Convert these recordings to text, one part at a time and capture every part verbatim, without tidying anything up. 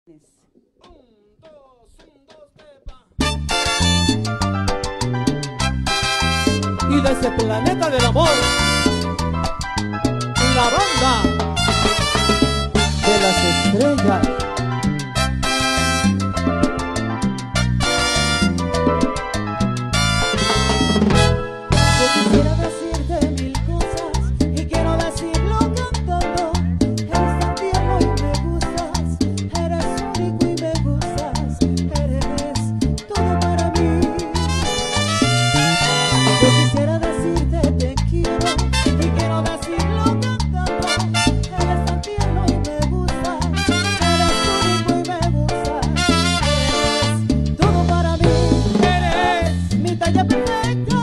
Y de ese planeta del amor, la banda de las estrellas. Yo quisiera decirte mil cosas y quiero decirlo cantando. Eres tan tierno y me gustas, eres único y me gustas, eres todo para mí. Yo quisiera decirte te quiero y quiero decirlo cantando. Eres tan tierno y me gustas, eres único y me gustas, eres todo para mí. Eres mi talla perfecta.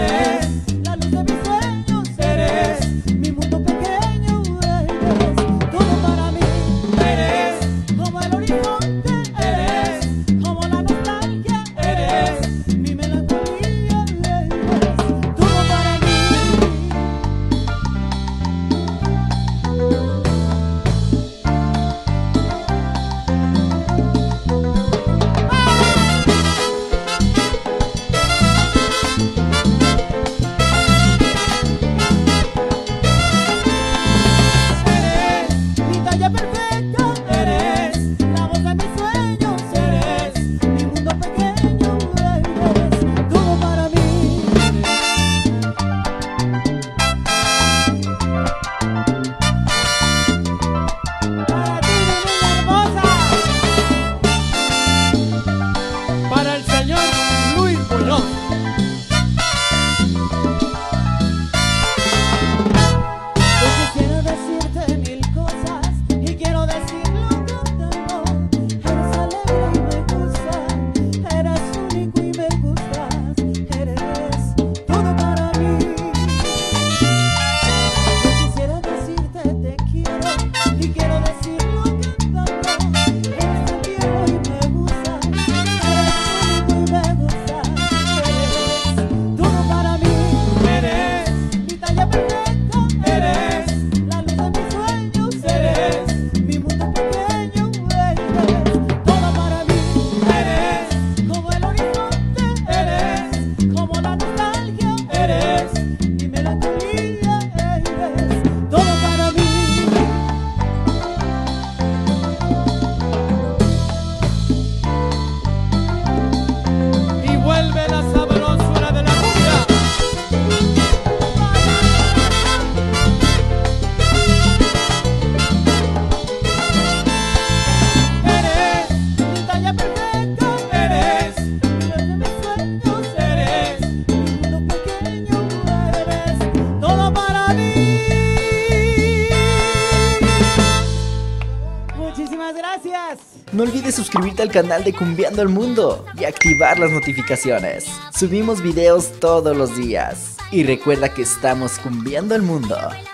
Muchísimas gracias. No olvides suscribirte al canal de Cumbiando el Mundo y activar las notificaciones. Subimos videos todos los días. Y recuerda que estamos cumbiando el mundo.